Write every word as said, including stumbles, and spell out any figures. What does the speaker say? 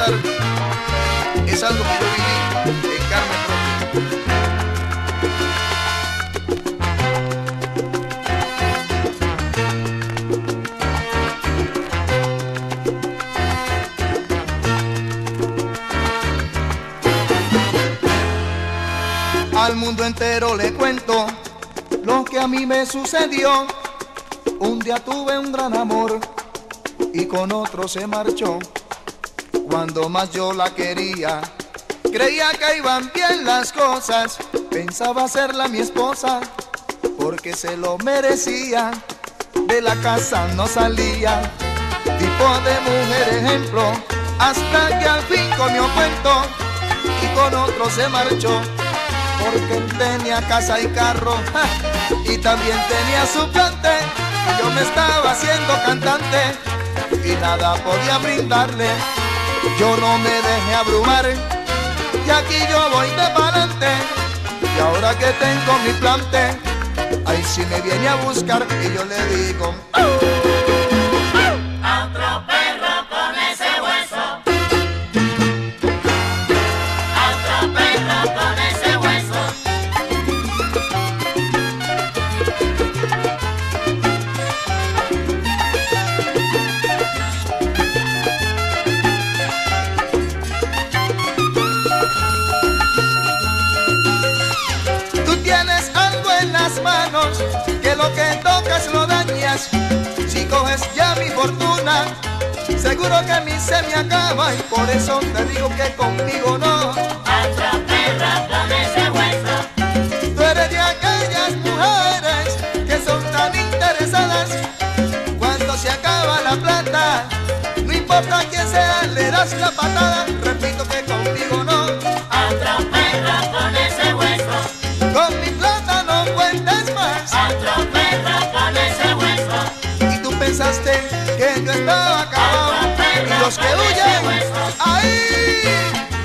contar es algo que yo viví en carne propia. Al mundo entero le cuento lo que a mí me sucedió. Un día tuve un gran amor y con otro se marchó. Cuando más yo la quería, creía que iban bien las cosas. Pensaba hacerla mi esposa porque se lo merecía. De la casa no salía, tipo de mujer ejemplo, hasta que al fin comió cuento y con otro se marchó. Porque él tenía casa y carro, ¡ja! Y también tenía su plante. Yo me estaba haciendo cantante y nada podía brindarle. Yo no me dejé abrumar y aquí yo voy de pa'lante. Y ahora que tengo mi plante, ahí sí me viene a buscar y yo le digo ¡oh! A otro perro con ese hueso. A otro perro con ese hueso. Manos, que lo que tocas lo dañas. Si coges ya mi fortuna, seguro que a mí se me acaba. Y por eso te digo que conmigo no. Otra perra con ese hueso. Tú eres de aquellas mujeres que son tan interesadas. Cuando se acaba la plata, no importa quién sea, le das la patada. Repito que conmigo no. Otra perra con ese hueso. Con mi plata no cuentes más. Otro perro con ese hueso. Y tú pensaste que yo estaba acabado. Y los que huyen, ahí